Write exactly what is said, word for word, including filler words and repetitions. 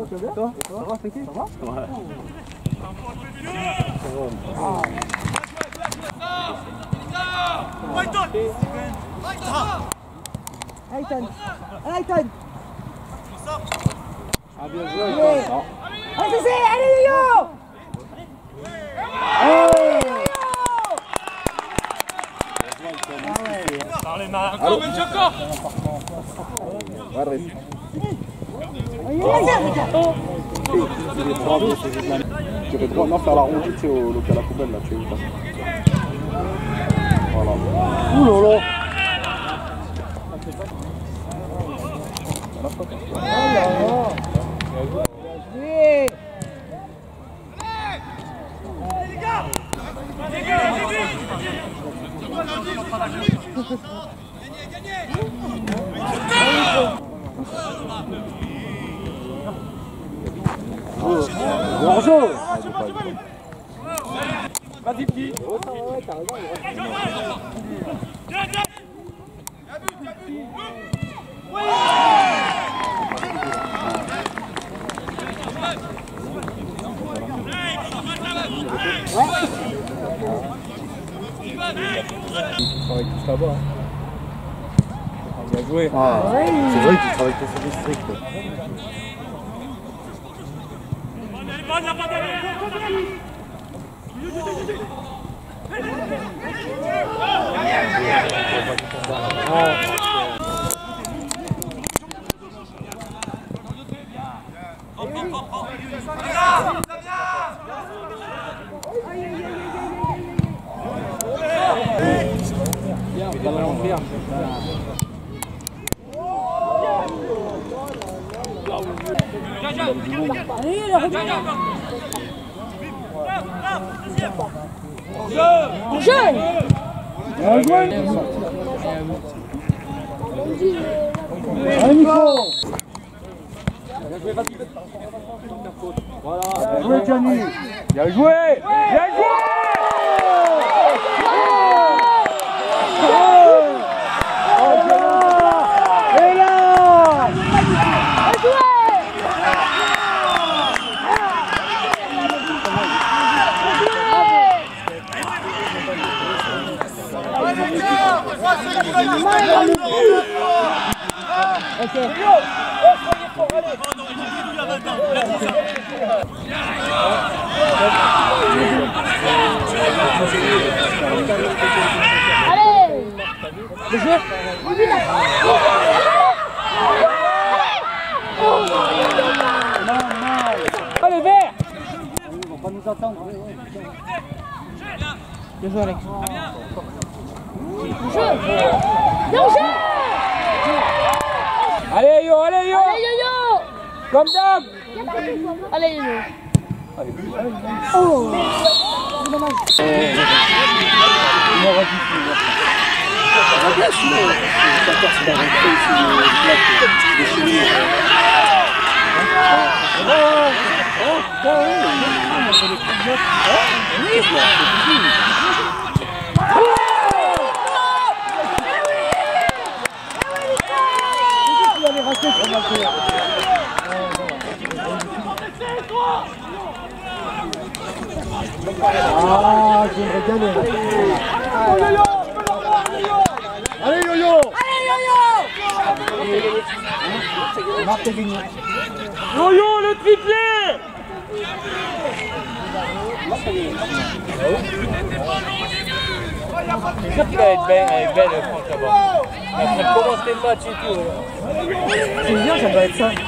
tu vas bien? Toi? Ça va, Fekir? Ça va? Ouais. Ayton! Ayton! Ah, bien joué, Ayton. Allez, c'est allez, Yo! Allez, encore, même encore. Tu aurais droit non faire la rondite, c'est au local à la poubelle là, tu es pas. Voilà. Ouh là là. Oh là là. Oui! Les gars, les gars, Bonjour. vas-y petit. Travaille tous là-bas. Bien joué. Ah, c'est vrai qu'ils travaillent tous sur des stricts. Jeune! Bien joué! Allez, Nico! Voilà, bien joué, Gianni! Bien joué! Bien joué! Et là! Ok. Allez! Le jeu? Oh les verts! Ils vont pas nous attendre. Bien joué Alex. Bien joué! Allez Yo, allez Yo! Allez Yo-Yo! Comme d'hab! Allez Yo-Yo! Oh! C'est dommage. Ah, j'aimerais gagner. Allez Yo-Yo! Allez Yo-Yo! Yo-Yo, le triplé. C'est sûr qu'il va être belle, elle est belle, Franck, là-bas. Elle commence les matchs et tout. C'est bien, ça doit être ça.